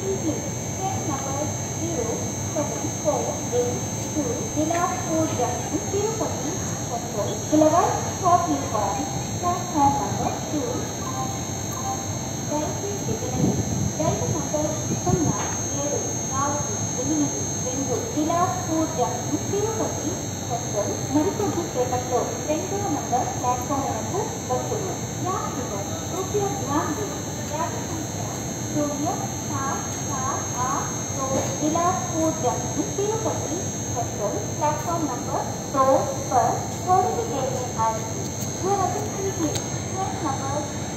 Simply, train number 07482 Bilapur Junction, Tirupati Central, Boulevard, platform number 2. దయచేసి వినండి. రైలు నంబర్ 0748 బిలాస్పూర్ జంక్షన్, తిరుపతి సెంట్రల్ మరికొద్ది సేపట్లో 2వ నంబర్ ప్లాట్ఫామ్లకు వస్తుంది. యాత్రికులు कृपया ध्यान दें, यात्री संख्या 0748 Bilaspur junction, Tirupati central platform number 2 पर थोड़ी ही देर में आएगी। Your attention please. Train number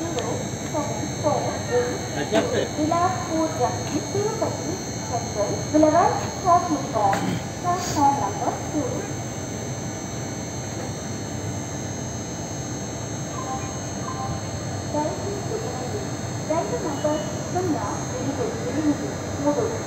0748 Bilaspur junction, Tirupati central, Boulevard, platform number 2. దయచేసి వినండి. రైలు నంబర్ 0883